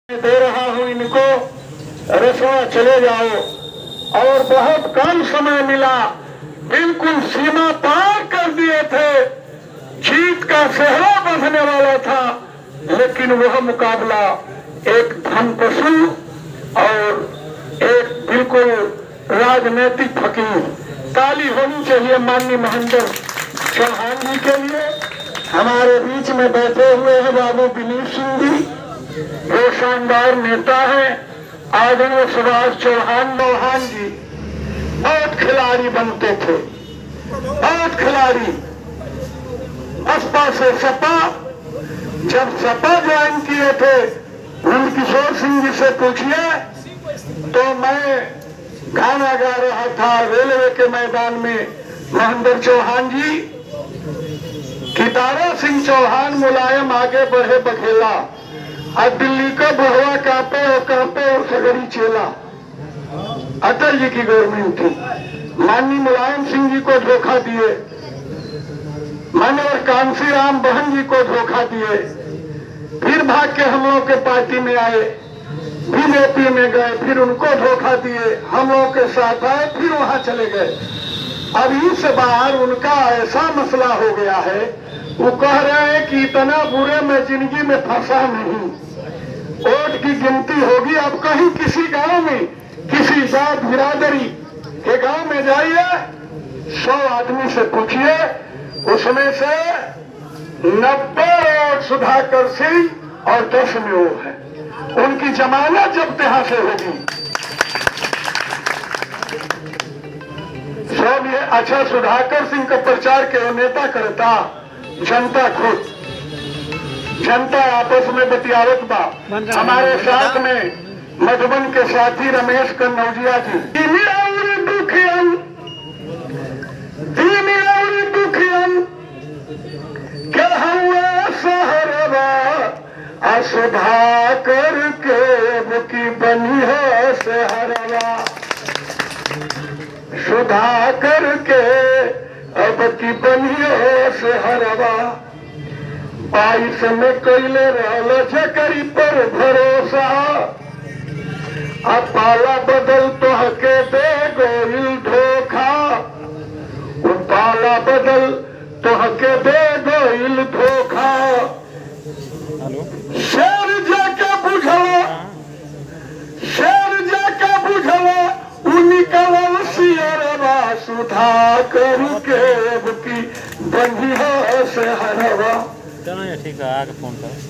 दे रहा हूं इनको, रसवा चले जाओ। और बहुत कम समय मिला, बिल्कुल सीमा पार कर दिए थे, जीत का सेहरा बंधने वाला था, लेकिन वह मुकाबला एक धनपशु और एक बिल्कुल राजनीतिक फकीर। ताली होनी चाहिए माननीय महेंद्र चौहान जी के लिए। हमारे बीच में बैठे हुए हैं बाबू विनीत सिंह जी, वो शानदार नेता है। आदरणीय सुभाष चौहान जी बहुत खिलाड़ी बनते थे, बहुत खिलाड़ी। बसपा से सपा, जब सपा ज्वाइन किए थे नंदकिशोर सिंह जी से पूछिए, तो मैं गाना गा रहा था रेलवे के मैदान में, महेंद्र चौहान जी, कितारा सिंह चौहान मुलायम आगे बढ़े बघेला, और दिल्ली का बहुआ कांपे और सगरी चेला। अटल जी की गवर्नमेंट थी, माननीय मुलायम सिंह जी को धोखा दिए, माननीय कांसी राम बहन जी को धोखा दिए, फिर भाग के हम लोग के पार्टी में आए, बीजेपी में गए, फिर उनको धोखा दिए, हम लोग के साथ आए, फिर वहां चले गए। अब इस बार उनका ऐसा मसला हो गया है, वो कह रहे हैं कि इतना बुरे में जिंदगी में फंसा नहीं, वोट की गिनती होगी। अब कहीं किसी गांव में किसी जात बिरादरी के गांव में जाइए, 100 आदमी से पूछिए, उसमें से 90 वोट सुधाकर सिंह और 10 में वो है। उनकी जमानत जब्त यहाँ से होगी। सब ये अच्छा सुधाकर सिंह का प्रचार के नेता करता, जनता खुद, जनता आपस में बतियावत बा। हमारे साथ में मधुबन के साथी रमेश कन्नौजिया जी, दुखियन के हुए सहरवा, सुधाकर के की बनी है सहरवा, सुधाकर के अब की बनी है सहरवा। 22 में कैले रहल जकरी पर भरोसा, अब पाला बदल तो हके दे गोइल धोखा, पाला बदल तो हके दे गोइल धोखा। शेर जाके बुझला, शेर जाके बुझला, निकलल सियरवा, सुधाकर के की बनी है सहरवा। चलो ये ठीक है, आगे फोन करो।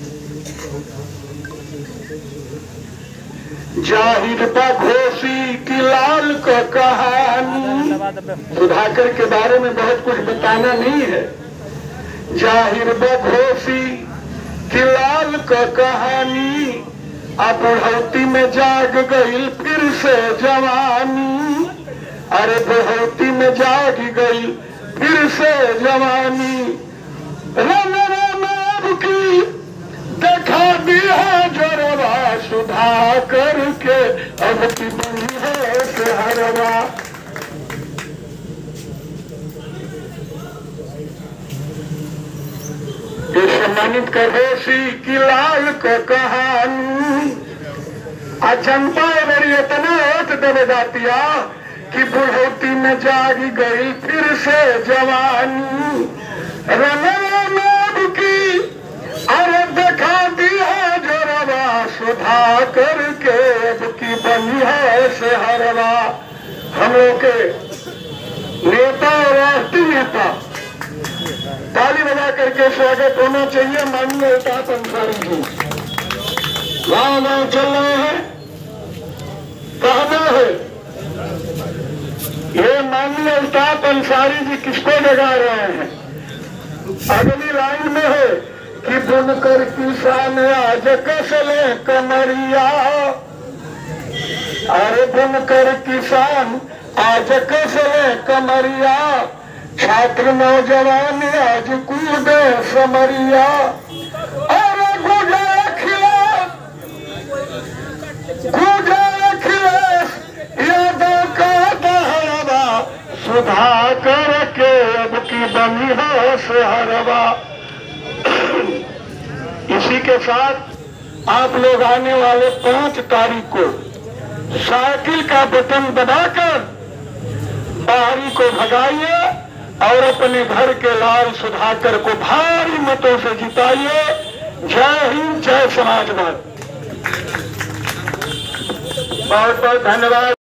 जाहिर बघोसी की लाल का कहानी, सुधाकर के बारे में बहुत कुछ बताना नहीं है। जाहिर बघोसी की लाल का कहानी, अब बुढ़ौती में जाग गई फिर से जवानी, अरे बुढ़ौती में जाग गई फिर से जवानी। रन की देखा दी है जोरवा, सुधाकर के अब की बनी है सहरवा। सम्मानित करोसी की लाल को कहानी, जनता मेरी इतना वोट दे जातिया कि बुढ़ौती में जाग गई फिर से जवानी। रनब की अरे देखा दी है जोरवा, सुधाकर के की बनी है सहरवा। हम लोग के नेता और राष्ट्रीय नेता ताली बजा करके स्वागत होना चाहिए माननीय अल्ताफ अंसारी जी। गाँव गाँव चल रहे हैं, कहना है ये माननीय अल्ताफ अंसारी जी किसको जगा रहे हैं। अगली लाइन में है कि बुनकर किसान आज कसले कमरिया, अरे बुनकर किसान आज कसले कमरिया, छात्र नौजवान आज कूदे समरिया। और गुजर खिलेश यादव का दहरवा, सुधाकर के अब की बनी है सहरवा। इसी के साथ आप लोग आने वाले 5 तारीख को साइकिल का बटन दबाकर बाहरी को भगाइए और अपने घर के लाल सुधाकर को भारी मतों से जिताइए। जय हिंद, जय समाजवाद। बहुत बहुत धन्यवाद।